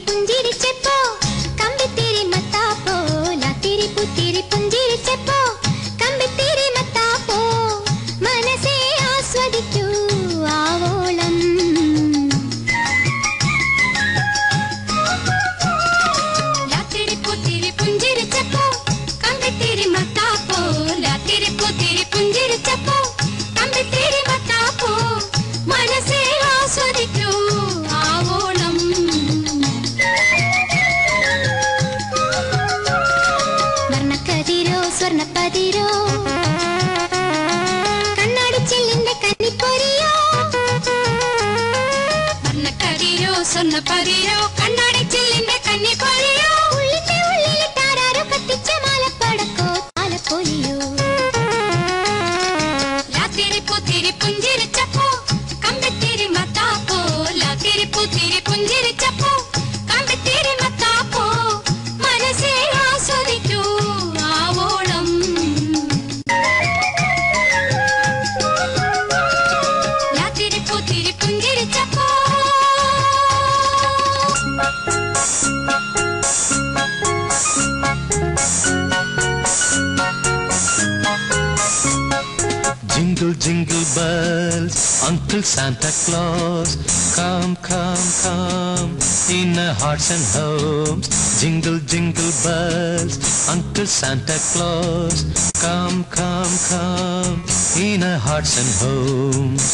Jingle, jingle bells, Uncle Santa Claus, come, come, come, in our hearts and homes. Jingle, jingle bells, Uncle Santa Claus, come, come, come, in our hearts and homes.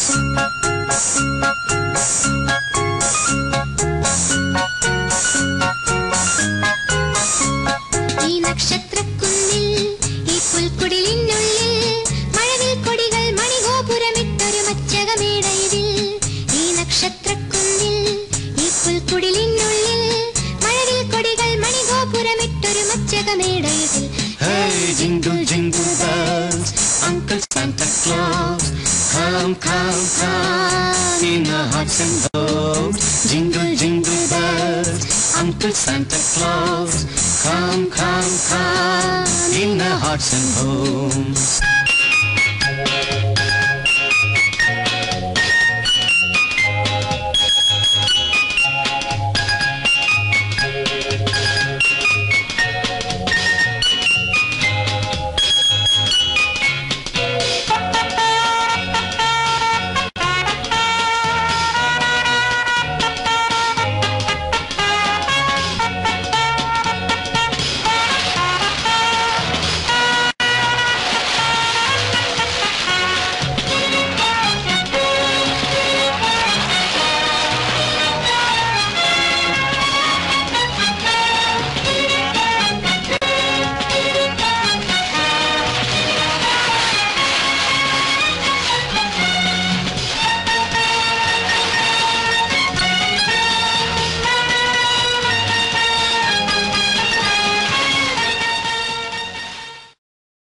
ഈ നക്ഷത്രക്കുന്നിൽ ഈ പുൽക്കുടിലിനുള്ളിൽ മഴവിൽ കൊടികൾ മണിഗോപുരമിട്ടൊരു മച്ചകമേടയിൽ. ഈ നക്ഷത്രക്കുന്നിൽ ഈ പുൽക്കുടിലിനുള്ളിൽ മഴവിൽ കൊടികൾ മണിഗോപുരമിട്ടൊരു മച്ചകമേടയിൽ. Hey, jingle, jingle bells, Uncle Santa Claus, come, come, come, in our hearts and homes. Jingle, jingle bells, Uncle Santa Claus, come, come, come, in our hearts and homes.